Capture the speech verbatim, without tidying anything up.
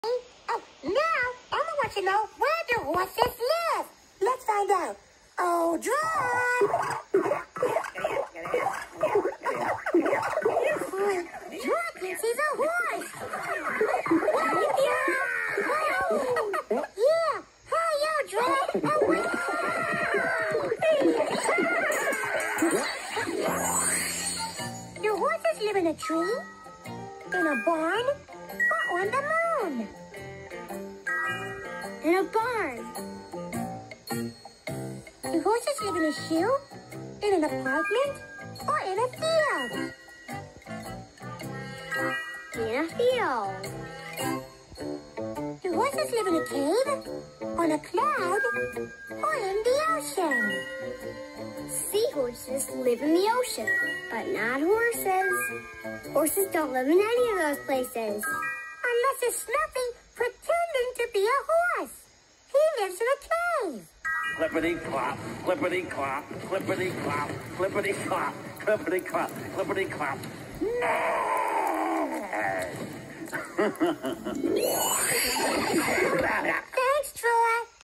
Oh, now, Elmo wants to know where do horses live. Let's find out. Oh, drive! Draw thinks he's a horse. Yeah, hey, yo, Draw. Oh, do horses live in a tree? In a barn? Or on the moon? In a barn. Do horses live in a shoe? In an apartment? Or in a field? In a field. Do horses live in a cave? On a cloud? Or in the ocean? Seahorses live in the ocean, but not horses. Horses don't live in any of those places. Unless it's Snuffy pretending to be a horse. He lives in a cave. Clippity-clop, clippity-clop, clippity-clop, clippity-clop, clippity-clop, clippity-clop. Nerd!